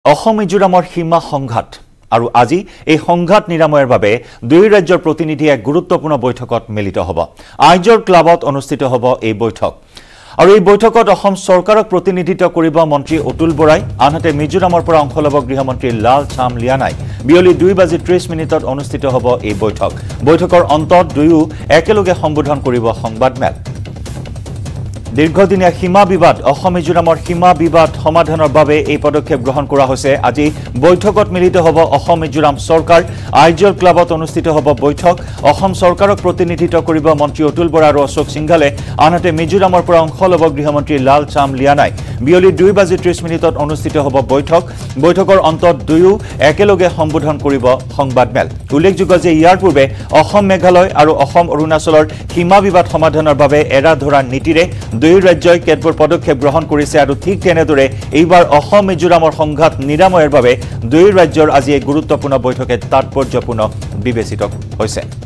অসম মিজোৰামৰ সীমা সংঘাত আৰু আজি এই সংঘাত নিৰাময়ৰ বাবে দুই ৰাজ্যৰ প্ৰতিনিধি এক গুৰুত্বপূৰ্ণ বৈঠকত মিলিত হ'ব। আইজৰ ক্লাবত অনুষ্ঠিত হ'ব এই বৈঠক। আৰু এই বৈঠকত অসম চৰকাৰক প্ৰতিনিধিত্ব কৰিব মন্ত্ৰী অতুল বৰাই, আনহাতে মিজোৰামৰ পৰা অংশ ল'ব গৃহমন্ত্ৰী লালচামলিয়ানাই। বিয়লি 2:30 অনুষ্ঠিত হ'ব এই বৈঠক। বৈঠকৰ অন্তত দুয়ো একেলগে সম্বোধন কৰিব সংবাদমেল। দীৰ্ঘদিনীয়া সীমা বিবাদ অসম মিজোৰামৰ সীমা বিবাদ সমাধানৰ বাবে এই পদক্ষেপ গ্ৰহণ কৰা হৈছে। আজি বৈঠকত মিলিত হ'ব অসম মিজোৰাম চৰকাৰ। আইজৰ ক্লাবত অনুষ্ঠিত হ'ব বৈঠক। অসম চৰকাৰক প্ৰতিনিধিত্ব কৰিব মন্ত্ৰী অতুল বৰা আৰু অশোক সিংঘালে, আনহাতে মিজোৰামৰ পৰা অংশ ল'ব গৃহমন্ত্ৰী লালচামলিয়ানাই। বিয়লি 2:30 অনুষ্ঠিত হ'ব বৈঠক। বৈঠকৰ অন্তত দুয়ো একেলগে সম্বোধন কৰিব সংবাদমেল। উল্লেখযোগ্য যে ইয়াৰ পূৰ্বে অসম মেঘালয় আৰু অসম অৰুণাচলৰ সীমা বিবাদ সমাধানৰ বাবে এৰা ধৰা নীতিৰে দুই ৰাজ্যই কেতবোৰ পদক্ষেপ গ্ৰহণ কৰিছে আৰু ঠিক তেনেদৰে এইবাৰ অসম মিজোৰামৰ সংঘাত নিৰাময়ৰ বাবে দুই ৰাজ্যৰ আজি এই গুৰুত্বপূৰ্ণ বৈঠকে তাৎপৰ্যপূৰ্ণ বিবেচিত হৈছে।